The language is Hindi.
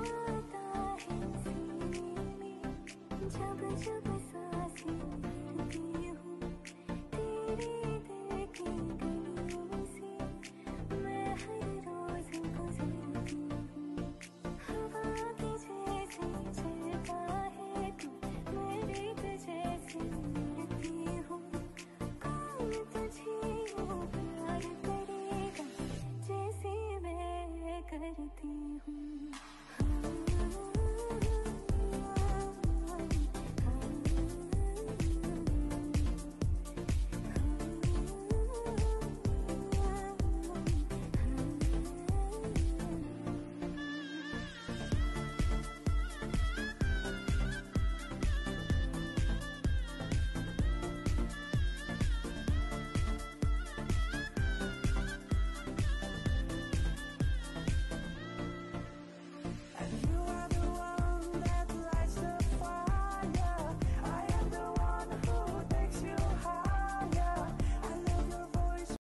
आता है सीने में, जब जब सांसें भरती हूँ, तेरे दिल की गलियों से मैं हर रोज गुजरती हूँ। हवा की जैसे चलता है तू, मैं रेत जैसे उड़ती हूँ। कौन तुझे यूं प्यार करेगा जैसे मैं करती हूँ।